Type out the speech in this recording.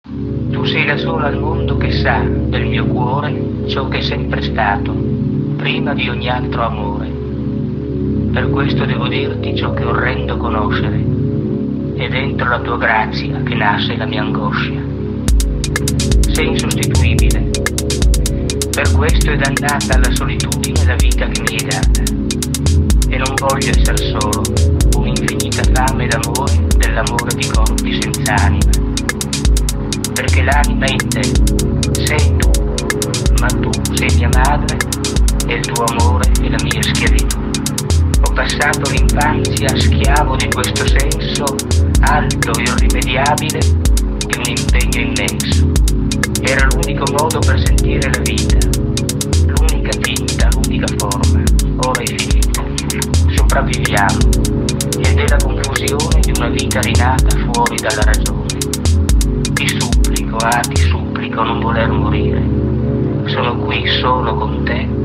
Tu sei la sola al mondo che sa del mio cuore ciò che è sempre stato, prima di ogni altro amore. Per questo devo dirti ciò che orrendo conoscere, è dentro la tua grazia che nasce la mia angoscia. Sei insostituibile, per questo è dannata alla solitudine la vita che mi hai data. E non voglio essere solo, un'infinita fame d'amore, dell'amore di corpi senza anima. Perché l'anima è in te, sei tu, ma tu sei mia madre e il tuo amore è la mia schiavitù. Ho passato l'infanzia schiavo di questo senso alto, irrimediabile, di un impegno immenso. Era l'unico modo per sentire la vita, l'unica tinta, l'unica forma. Ora è finita, sopravviviamo, ed è la confusione di una vita rinata fuori dalla ragione. Ti supplico, non voler morire. Sono qui solo con te